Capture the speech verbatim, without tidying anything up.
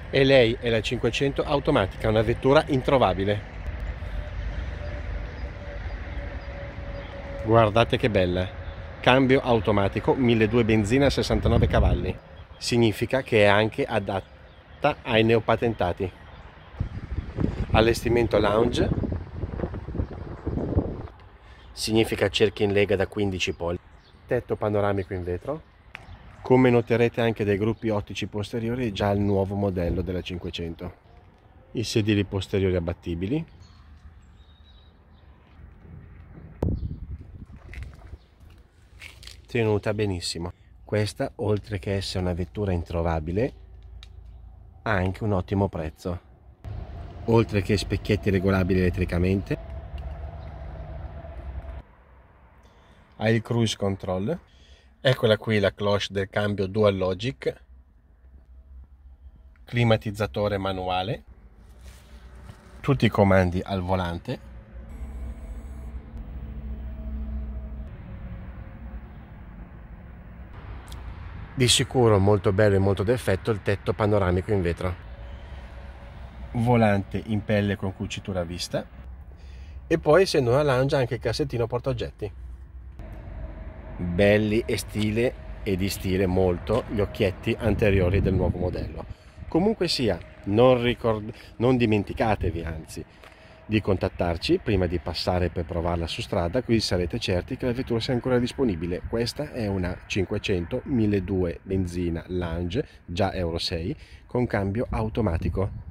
E lei è la cinquecento automatica, una vettura introvabile. Guardate che bella. Cambio automatico, milleduecento benzina, sessantanove cavalli. Significa che è anche adatta ai neopatentati. Allestimento lounge. Significa cerchi in lega da quindici pollici. Tetto panoramico in vetro. Come noterete anche dai gruppi ottici posteriori è già il nuovo modello della cinquecento. I sedili posteriori abbattibili. Tenuta benissimo. Questa, oltre che essere una vettura introvabile, ha anche un ottimo prezzo. Oltre che specchietti regolabili elettricamente, ha il cruise control. Eccola qui la cloche del cambio Dual Logic, climatizzatore manuale, tutti i comandi al volante. Di sicuro molto bello e molto d'effetto il tetto panoramico in vetro. Volante in pelle con cucitura a vista. E poi, essendo una lounge, anche il cassettino portaoggetti. Belli e stile e di stile molto gli occhietti anteriori del nuovo modello. Comunque sia, non, ricord- non dimenticatevi anzi di contattarci prima di passare per provarla su strada, così sarete certi che la vettura sia ancora disponibile. Questa è una cinquecento milleduecento benzina lounge, già Euro sei, con cambio automatico.